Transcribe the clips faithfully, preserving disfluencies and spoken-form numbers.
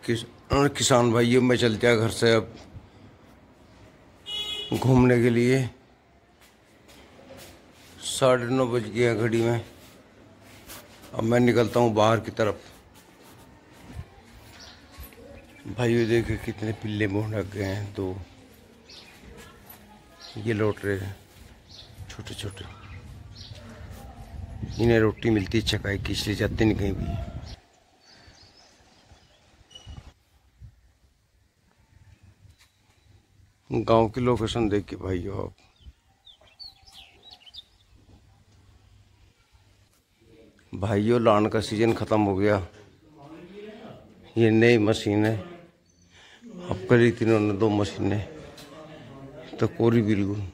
किस, किसान भाइयों में चलते हैं घर से अब घूमने के लिए। साढ़े नौ बज गए हैं घड़ी में। अब मैं निकलता हूँ बाहर की तरफ। भाइयों देखे कितने पिल्ले मुँह लग गए हैं। तो ये लौट रहे हैं छोटे छोटे। इन्हें रोटी मिलती है चकाई की, इसलिए जाते नहीं कहीं भी। गांव की लोकेशन देखिए भाइयों आप। भाइयों लान का सीजन खत्म हो गया। ये नई मशीन है। अब करी थी इन्होंने दो मशीनें तो कोरी बिल्कुल।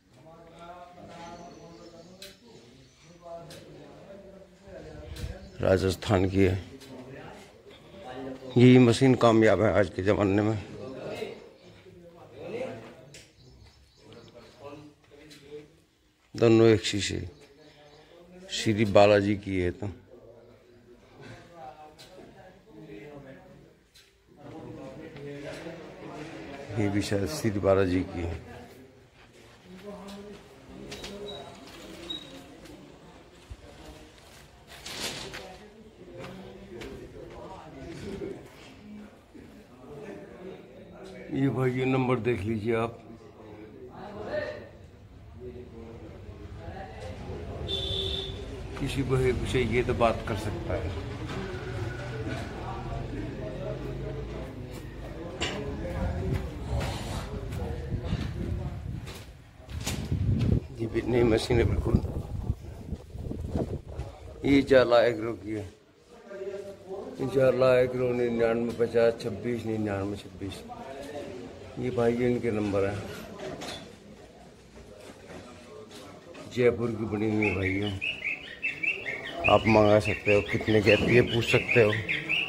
राजस्थान की है। यही मशीन कामयाब है आज के ज़माने में। दोनों एक शीशे श्री बालाजी की है। तो ये भी शायद श्री बालाजी की है। ये भाई ये नंबर देख लीजिए आप। किसी को चाहिए तो बात कर सकता है। ये भी नई मशीन है बिल्कुल। ये जाला एग्रो की है। जाला एग्रो निन्यानवे पचास छब्बीस निन्यानवे छब्बीस। ये भाई इनके नंबर है। जयपुर की बनी हुई है भाइयों। आप मंगा सकते हो। कितने की आती है पूछ सकते हो।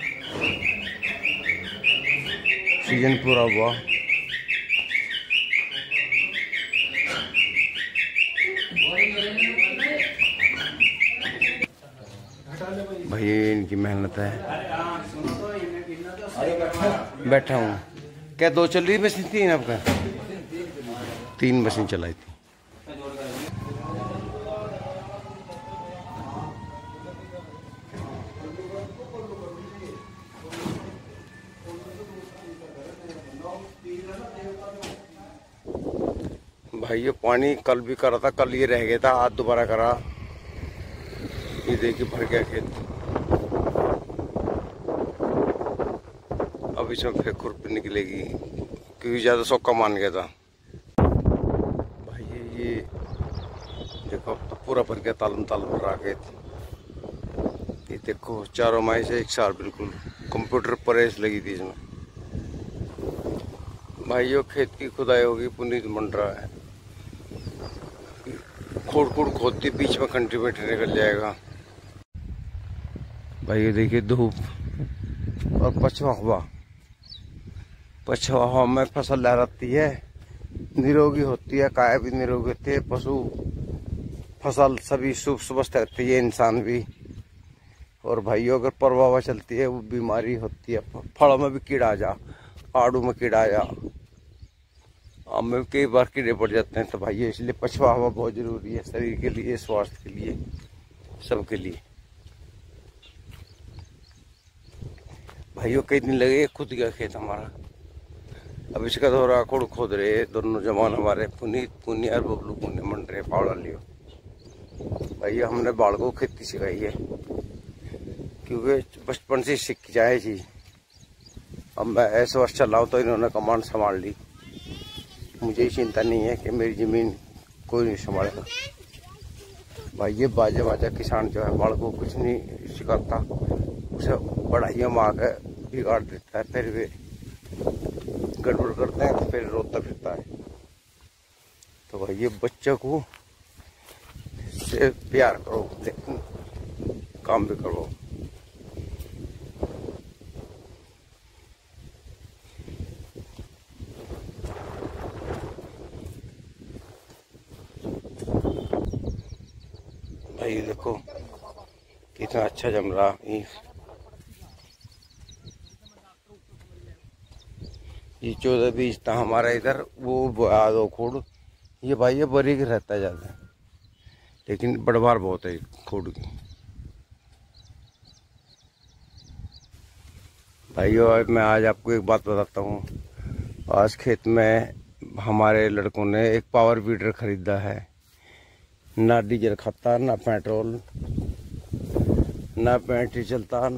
सीजन पूरा हुआ। भाई इनकी मेहनत है। बैठा हूँ। क्या दो चल रही मशीन? तीन आपका? तीन मशीन चलाई थी। भाई ये पानी कल भी करा था। कल ये रह गया था, आज दोबारा करा। ये देखिए भर गया खेत। अब इसमें फिर खुरपी निकलेगी क्योंकि ज़्यादा सोखा मान गया था। भाई ये ये देखो अब तो पूरा भर गया। तालम तालम भरा खेत। ये देखो चारों माई से एक साल बिल्कुल कंप्यूटर प्रेस लगी थी इसमें। भाइयों खेत की खुदाई होगी। पुनीत मंड रहा है। खोड़ खोड़ खोदती बीच में कंट्रीब्यूटर निकल जाएगा। भाई ये देखिए धूप और पछवा हवा। पछवा हवा में फसल लहराती है, निरोगी होती है। काय भी निरोगी होती है, पशु फसल सभी शुभ स्वस्थ रहती है, इंसान भी। और भाइयों अगर परवा चलती है वो बीमारी होती है। फलों में भी कीड़ा आ जा, आड़ू में कीड़ा आ जा, आम में कई बार कीड़े पड़ जाते हैं। तो भाई इसलिए पछवा हवा बहुत जरूरी है शरीर के लिए, स्वास्थ्य के लिए, सबके लिए। भाइयों कई दिन लगे खुद गया खेत हमारा। अब इसका दौरा खोड़ खोद रहे दोनों जवान हमारे। पुनीत पुनिया और बबलू पुण्य मंड रहे पावड़ा लियो। भैया हमने बाढ़ को खेती सिखाई है क्योंकि बचपन से सीख जाए जी। अब मैं ऐसे वर्ष चलाऊँ तो इन्होंने कमान संभाल ली। मुझे ही चिंता नहीं है कि मेरी जमीन कोई नहीं संभालेगा। भाई ये बाजा बाजा किसान जो है बाढ़ को कुछ नहीं सिखाता, उसे बढ़ाइयाँ मार के बिगाड़ देता है। फिर वे गड़बड़ करते हैं तो फिर रोता फिरता है। तो भाई ये बच्चे को से प्यार करो, काम भी करो। भाई देखो कितना अच्छा जम रहा। ये चौदह बीस था हमारा इधर, वो दो खोड़। ये भाई ये बारीक रहता है ज़्यादा, लेकिन बड़वार बहुत है खोड़ की। भाइयों मैं आज आपको एक बात बताता हूँ। आज खेत में हमारे लड़कों ने एक पावर वीडर खरीदा है। ना डीजल खाता, ना पेट्रोल, ना बैटरी चलता।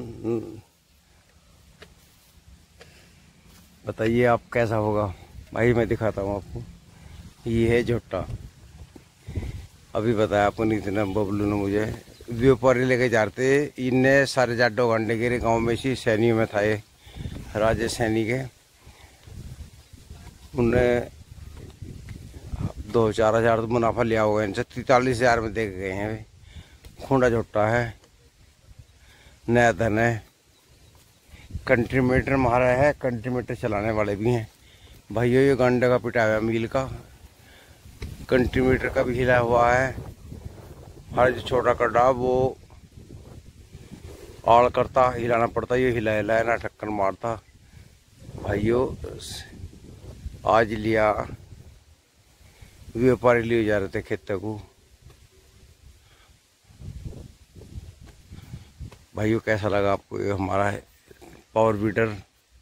बताइए आप कैसा होगा। भाई मैं दिखाता हूँ आपको। ये है झुट्टा। अभी बताया आपको नहीं इतना बबलू ने मुझे व्यापारी लेके जाते। इनने सारे जाडो घंटे के गाँव में इसी सैनियों में था, ये राजे सैनी के। उनने दो चार हजार तो मुनाफा लिया होगा इनसे। तैतालीस हजार में दे गए हैं। खूंडा झुट्टा है, नया धन है। कंट्रीमीटर मारा है, कंट्रीमीटर चलाने वाले भी हैं। भाइयों ये गांडे का पिटा हुआ मील का, कंट्रीमीटर का भी हिला हुआ है। हर जो छोटा कड्डा वो आड़ करता, हिलाना पड़ता। ये हिला हिला है ना टक्कर मारता। भाइयों आज लिया, व्यापारी लिए जा रहे थे खेत को। भाइयों कैसा लगा आपको ये हमारा है पावर वीडर।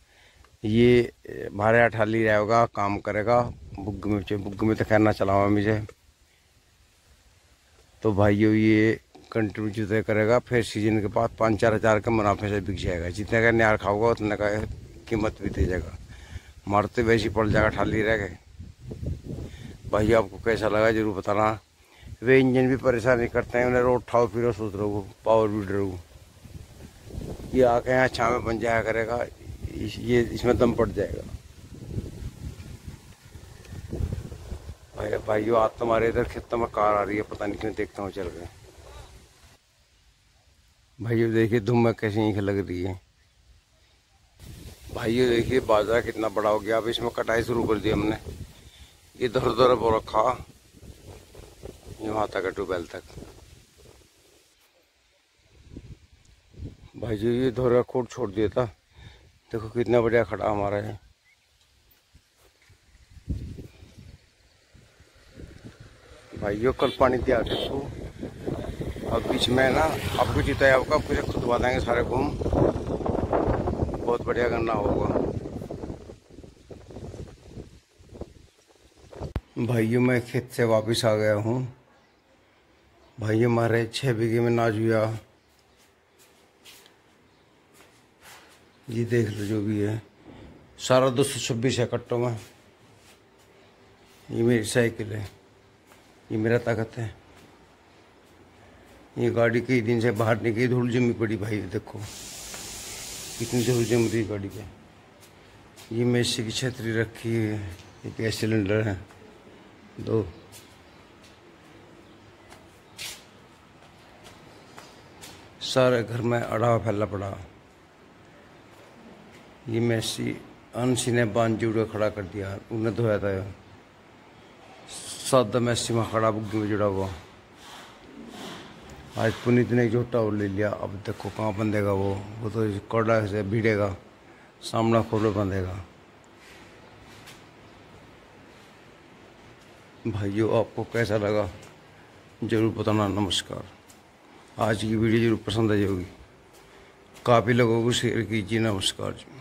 ये भारे अठाली रहेगा, काम करेगा। बुग में बुग में तो खैर ना चलावा मुझे। तो भाइयों ये कंटिन्यू जुताई करेगा, फिर सीजन के बाद पाँच चार हज़ार का मुनाफे से बिक जाएगा। जितने का न्यार खाओगा उतने का कीमत भी दे जाएगा। मारते वैसे पड़ जाएगा, ठाली रह गए। भाइयों आपको कैसा लगा जरूर बताना। वे इंजन भी परेशानी करते हैं, उन्हें रोड उठाओ फिर सोच रहे हो पावर वीडर को। ये आके यहाँ छाँव में बन जाया करेगा, इस, ये इसमें दम पड़ जाएगा। भाई भाइयों आज तुम्हारे इधर खेतों में कार आ रही है, पता नहीं क्यों, देखता हूँ चल गए। भाइयों देखिए धूम में कैसी ईंख लग रही है। भाइयों देखिए बाजरा कितना बड़ा हो गया। अब इसमें कटाई शुरू कर दी हमने। इधर उधर वो रखा, यहाँ तक ट्यूबवेल तक। भाइयों ये धोरा खोट छोड़ दिया था, देखो कितना बढ़िया खड़ा हमारा है। भाइयों कल पानी दिया देखो। अब बीच में ना आपको जितना आपका पूरे खुदवा देंगे सारे घूम। बहुत बढ़िया गन्ना होगा। भाइयों मैं खेत से वापस आ गया हूँ। भाइयों हमारे छः बीघे में नाज हुआ। ये देख लो जो भी है, सारा दो सौ छब्बीस है कट्टों में। ये मेरी साइकिल है, ये मेरा ताकत है। ये गाड़ी कई दिन से बाहर निकली, धूल जमी पड़ी। भाई देखो कितनी धूल जम रही गाड़ी पे। ये मेसी की छतरी रखी है, ये गैस सिलेंडर है दो। सारे घर में अड़ा फैला पड़ा। ये मेसी अंशी ने बांध जुड़ा खड़ा कर दिया, उन्हें धोया था। सादा मेसी में खड़ा बुग्गी में जुड़ा हुआ। आज पुनीत ने झोटा और ले लिया। अब देखो कहाँ बंधेगा वो वो तो कड़ा से भिड़ेगा, सामना खोलो बंधेगा। भाइयों आपको कैसा लगा जरूर बताना। नमस्कार। आज की वीडियो जरूर पसंद आई होगी। काफ़ी लोगों को शेयर कीजिए। नमस्कार।